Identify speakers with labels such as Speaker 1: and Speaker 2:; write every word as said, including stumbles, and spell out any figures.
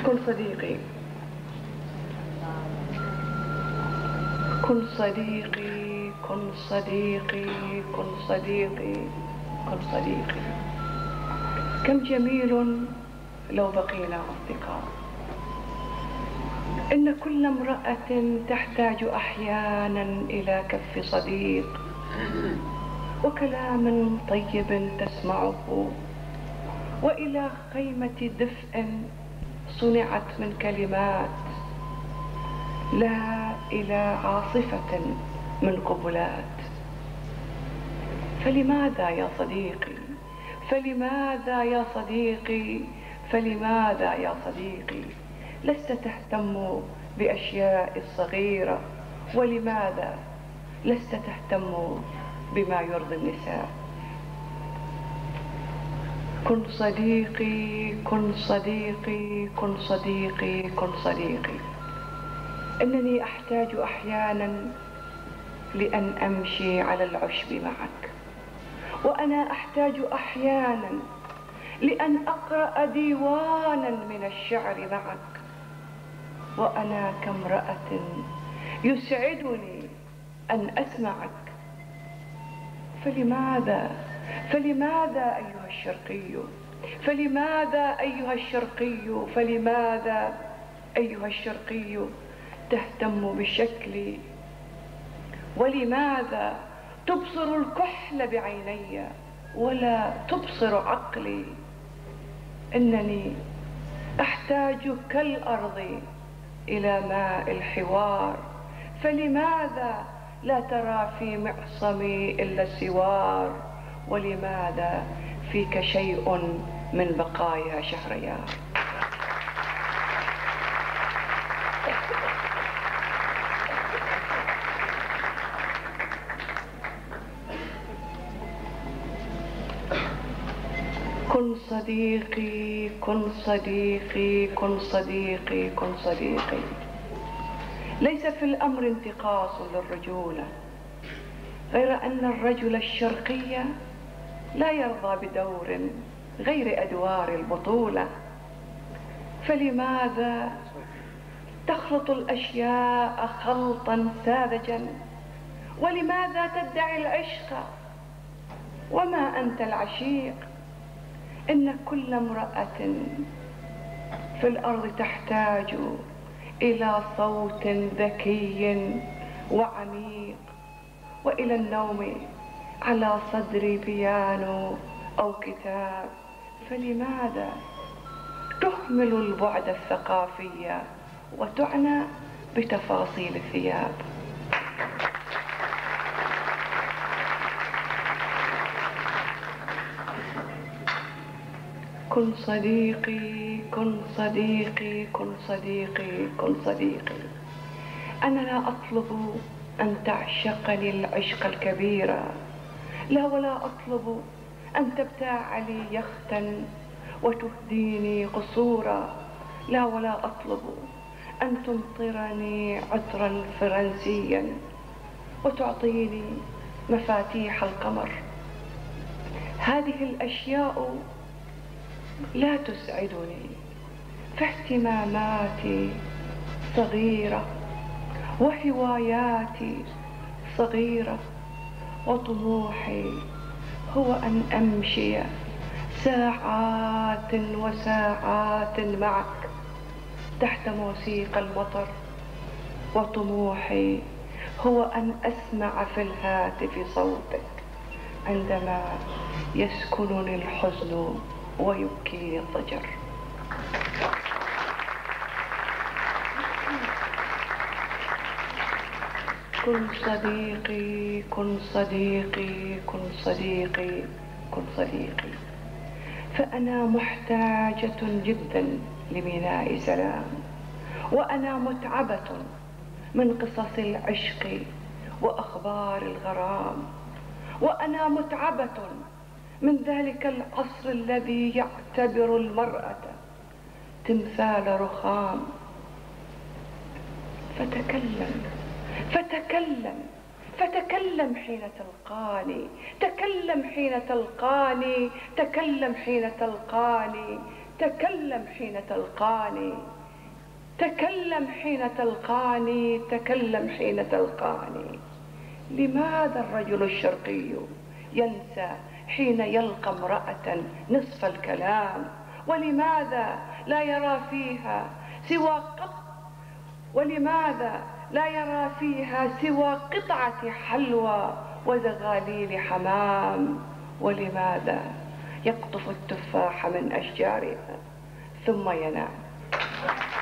Speaker 1: كن صديقي، كن صديقي، كن صديقي، كن صديقي، كن صديقي. كم جميل لو بقينا أصدقاء. إن كل امرأة تحتاج أحيانا إلى كف صديق وكلام طيب تسمعه، وإلى خيمة دفء صنعت من كلمات، لا إلى عاصفة من قبلات. فلماذا يا صديقي، فلماذا يا صديقي، فلماذا يا صديقي لست تهتم بأشياء الصغيرة؟ ولماذا لست تهتم بما يرضي النساء؟ كن صديقي، كن صديقي، كن صديقي، كن صديقي. إنني أحتاج أحيانا لأن أمشي على العشب معك، وأنا أحتاج أحيانا لأن أقرأ ديوانا من الشعر معك، وأنا كامرأة يسعدني أن أسمعك. فلماذا فلماذا أيها الشرقي، فلماذا أيها الشرقي، فلماذا أيها الشرقي تهتم بشكلي؟ ولماذا تبصر الكحل بعيني ولا تبصر عقلي؟ إنني أحتاج كالأرض إلى ماء الحوار، فلماذا لا ترى في معصمي إلا السوار؟ ولماذا فيك شيء من بقايا شهريار؟ كن صديقي، كن صديقي، كن صديقي، كن صديقي. ليس في الأمر انتقاص للرجولة، غير أن الرجل الشرقي لا يرضى بدور غير أدوار البطولة. فلماذا تخلط الأشياء خلطا ساذجا؟ ولماذا تدعي العشق وما أنت العشيق؟ إن كل امرأة في الأرض تحتاج إلى صوت ذكي وعميق، وإلى النوم على صدر بيانو أو كتاب. فلماذا تهمل البعد الثقافي وتعنى بتفاصيل الثياب؟ كن صديقي، كن صديقي، كن صديقي، كن صديقي. أنا لا أطلب أن تعشقني العشق الكبير، لا، ولا أطلب أن تبتاع لي يختا وتهديني قصورا، لا، ولا أطلب أن تمطرني عطرا فرنسيا وتعطيني مفاتيح القمر. هذه الأشياء لا تسعدني، فاهتماماتي صغيرة وهواياتي صغيرة، وطموحي هو أن أمشي ساعات وساعات معك تحت موسيقى المطر، وطموحي هو أن أسمع في الهاتف صوتك عندما يسكنني الحزن ويبكيني الضجر. كن صديقي، كن صديقي، كن صديقي، كن صديقي. فأنا محتاجة جدا لميناء سلام، وأنا متعبة من قصص العشق وأخبار الغرام، وأنا متعبة من ذلك العصر الذي يعتبر المرأة تمثال رخام. فتكلم، فتكلم، فتكلم حين تلقاني، تكلم حين تلقاني، تكلم حين تلقاني، تكلم حين تلقاني، تكلم حين تلقاني، تكلم حين تلقاني. لماذا الرجل الشرقي ينسى حين يلقى امرأة نصف الكلام؟ ولماذا لا يرى فيها سوى قط ولماذا لا يرى فيها سوى قطعة حلوى وزغاليل حمام؟ ولماذا يقطف التفاح من أشجارها ثم ينام؟